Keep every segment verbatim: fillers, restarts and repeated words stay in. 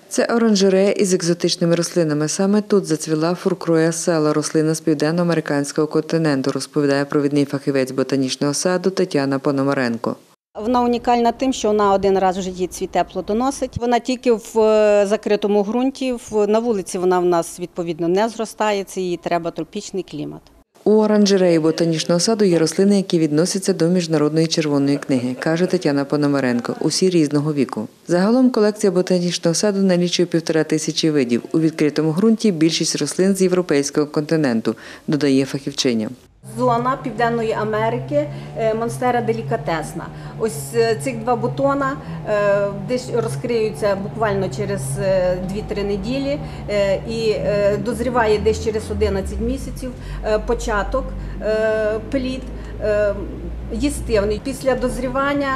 Це оранжерея із екзотичними рослинами. Саме тут зацвіла фуркроя села, рослина з південноамериканського континенту, розповідає провідний фахівець ботанічного саду Тетяна Пономаренко. Вона унікальна тим, що вона один раз в житті цвіте, плодоносить. Вона тільки в закритому ґрунті, на вулиці вона в нас, відповідно, не зростає, це їй треба тропічний клімат. У оранжереї ботанічного саду є рослини, які відносяться до Міжнародної червоної книги, каже Тетяна Пономаренко, усі різного віку. Загалом колекція ботанічного саду налічує півтора тисячі видів. У відкритому ґрунті більшість рослин з європейського континенту, додає фахівчиня. Зона Південної Америки, монстера делікатесна. Ось цих два бутона десь розкриються буквально через дві-три неділі і дозріває десь через одинадцять місяців початок плід. Їстивний. Після дозрівання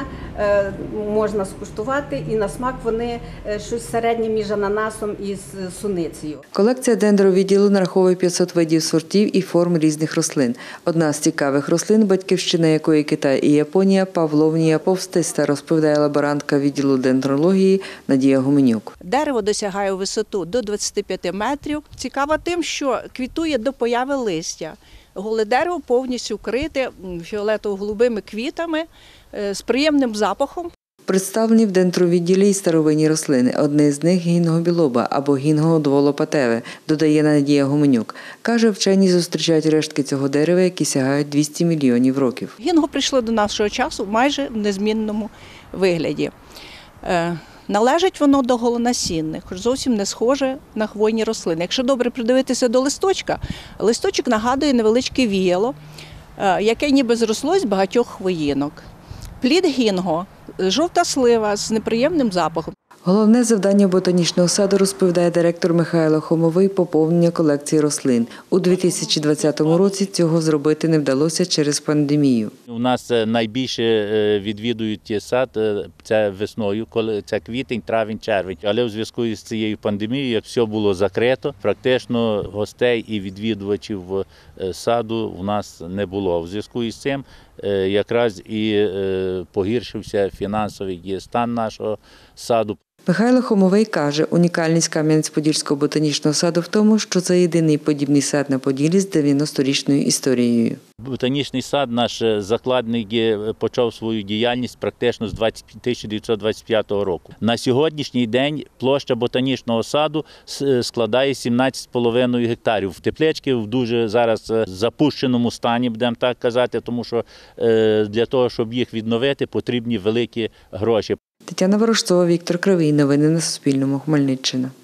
можна скуштувати, і на смак вони щось середнє між ананасом і суницею. Колекція дендровідділу нараховує п'ятсот видів сортів і форм різних рослин. Одна з цікавих рослин, батьківщина якої Китай і Японія, павловнія повстиста, розповідає лаборантка відділу дендрології Надія Гуменюк. Дерево досягає висоту до двадцяти п'яти метрів. Цікаво тим, що квітує до появи листя. Голе дерево повністю вкрите фіолетово-голубими квітами з приємним запахом. Представлені в дендровідділі й старовинні рослини. Одне з них – гінгобілоба або гінго-дволопатеве, додає Надія Гуменюк. Каже, вчені зустрічають рештки цього дерева, які сягають двісті мільйонів років. Гінго прийшло до нашого часу майже в незмінному вигляді. Належить воно до голонасінних, хоч зовсім не схоже на хвойні рослини. Якщо добре придивитися до листочка, листочок нагадує невеличке віяло, яке ніби зросло з багатьох хвоїнок. Плід гінго – жовта слива з неприємним запахом. Головне завдання ботанічного саду, розповідає директор Михайло Хомовий, поповнення колекції рослин. У дві тисячі двадцятому році цього зробити не вдалося через пандемію. У нас найбільше відвідують сад це весною, коли це квітень, травень, червень. Але у зв'язку з цією пандемією, як все було закрито, практично гостей і відвідувачів саду в нас не було. У зв'язку із цим якраз і погіршився фінансовий стан нашого саду. Михайло Хомовий каже, унікальність Кам'янець-Подільського ботанічного саду в тому, що це єдиний подібний сад на Поділлі з дев'яносторічною історією. Ботанічний сад наш закладник почав свою діяльність практично з тисяча дев'ятсот двадцять п'ятого року. На сьогоднішній день площа ботанічного саду складає сімнадцять з половиною гектарів. Теплички в дуже зараз запущеному стані, будемо так казати, тому що для того, щоб їх відновити, потрібні великі гроші. Тетяна Ворожцова, Віктор Кривий. Новини на Суспільному. Хмельниччина.